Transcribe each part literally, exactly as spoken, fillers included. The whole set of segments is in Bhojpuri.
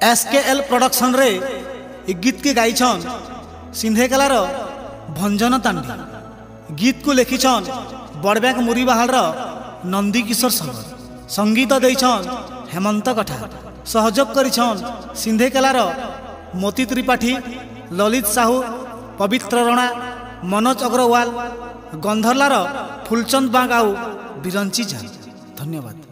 एसकेएल प्रोडक्शन रे ए गीत के गाइछन सिंधेकलार भंजन तांडी। गीत को लिखिछन बड़ब्याक मुरीबाहाल नंदी किशोर सगर। संगीत देइछन हेमंत कठा। सहयोग करिछन सिंधेकलार मोती त्रिपाठी, ललित साहू, पवित्र रणा, मनोज अग्रवाल, गंधर्लार फुलचंद बागाऊ, बिरंची झा। धन्यवाद।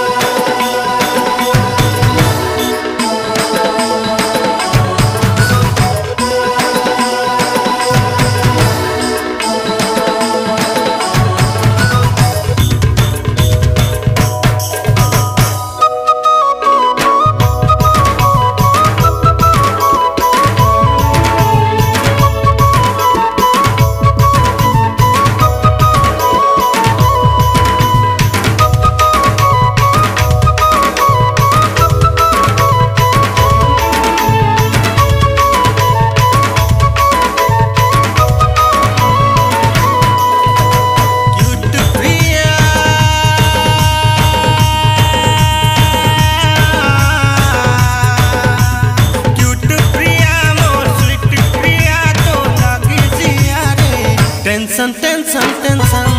टेंशन टेंशन टेंशन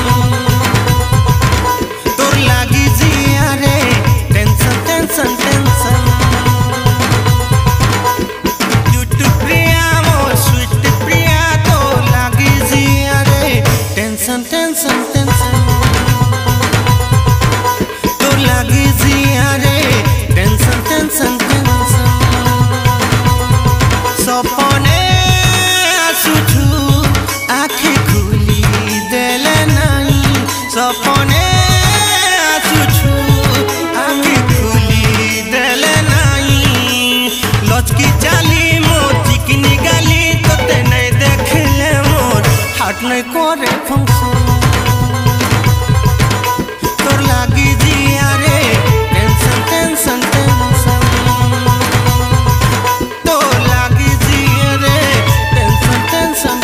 तोर लागी जिया रे। Tension tension tension cute Priya मोर स्वीट प्रिया तोर लागी जिया रे। टेंशन टेंशन टेंशन तोर लागी जिया रे। टेंशन टेंशन टेंशन सपने आसुछु आखि खुली देले नहीं। सपने आसुछु आखि खुली देले नहीं। लचकी चाली मोर चिकनी गाली तोते नहीं देखले मोर हाट नहीं करे फंक्शन। तोर लागी जिया रे। टेंशन टेंशन टेंशन तोर लागी जिया रे। टेंशन टेंशन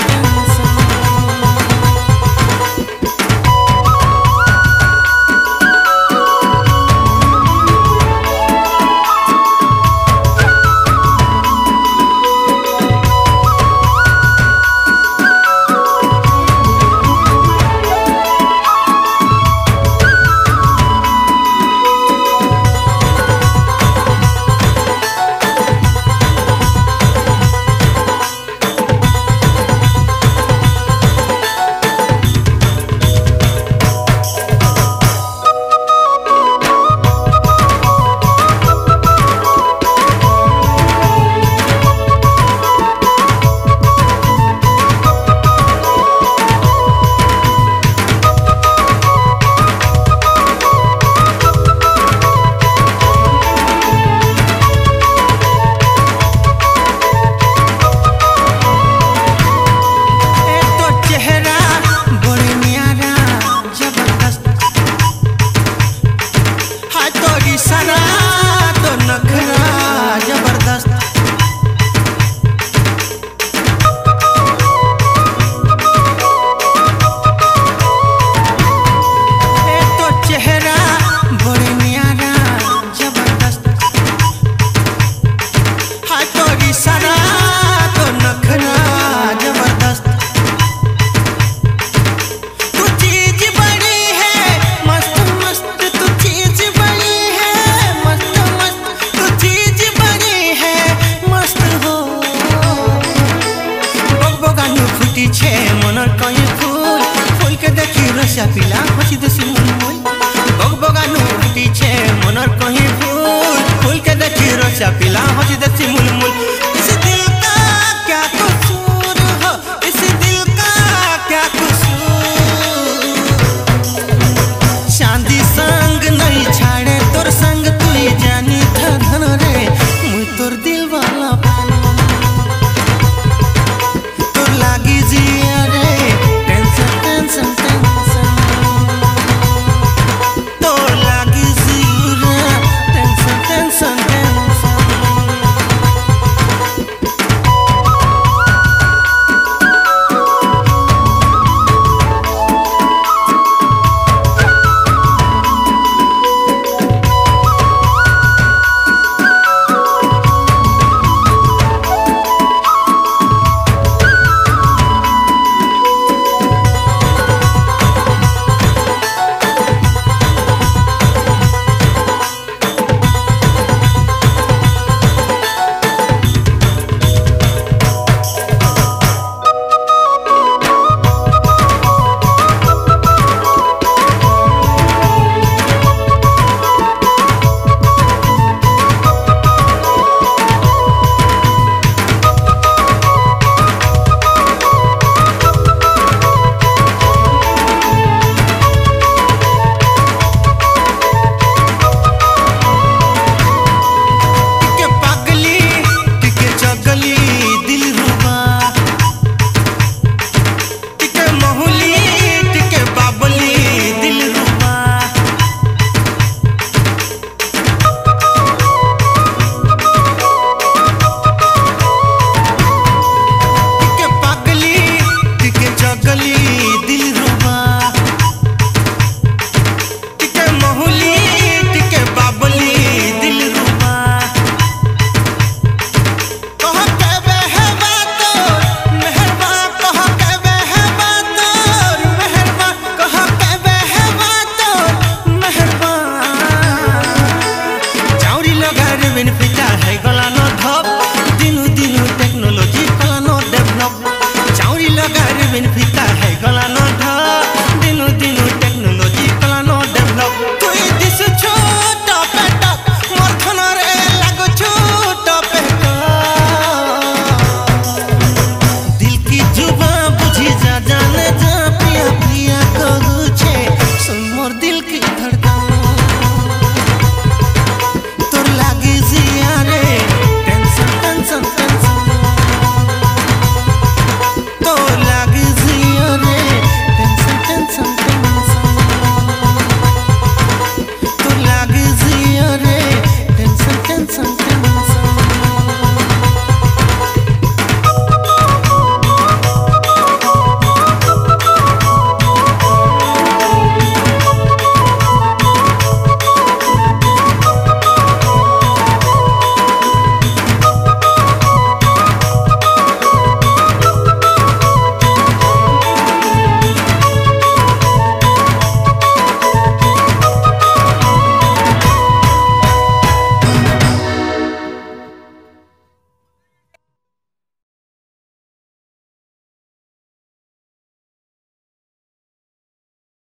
पिला खुशी दसी मन मोल बग बगानु छे मनर कहीं फूल फूल के देखी रसा पिला।